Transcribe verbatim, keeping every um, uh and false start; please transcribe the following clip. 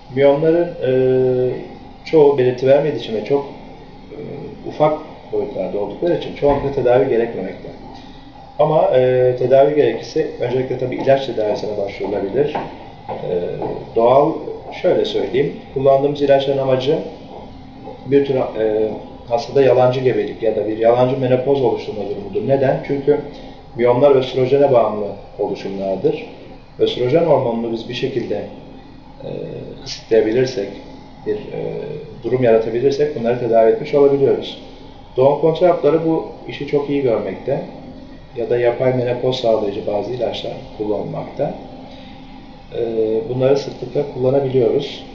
Miyomların e, çoğu belirti vermediği için ve çok e, ufak boyutlarda oldukları için çoğunlukla tedavi gerekmemekte. Ama e, tedavi gerekirse öncelikle tabii ilaç tedavisine başvurulabilir. E, doğal, şöyle söyleyeyim, kullandığımız ilaçların amacı bir tür e, hastada yalancı gebelik ya da bir yalancı menopoz oluşturma durumudur. Neden? Çünkü miyomlar östrojene bağımlı oluşumlardır. Östrojen hormonunu biz bir şekilde e, kısıtlayabilirsek, bir e, durum yaratabilirsek bunları tedavi etmiş olabiliyoruz. Doğum kontrol hapları bu işi çok iyi görmekte ya da yapay menopoz sağlayıcı bazı ilaçlar kullanılmakta. E, bunları sıklıkla kullanabiliyoruz.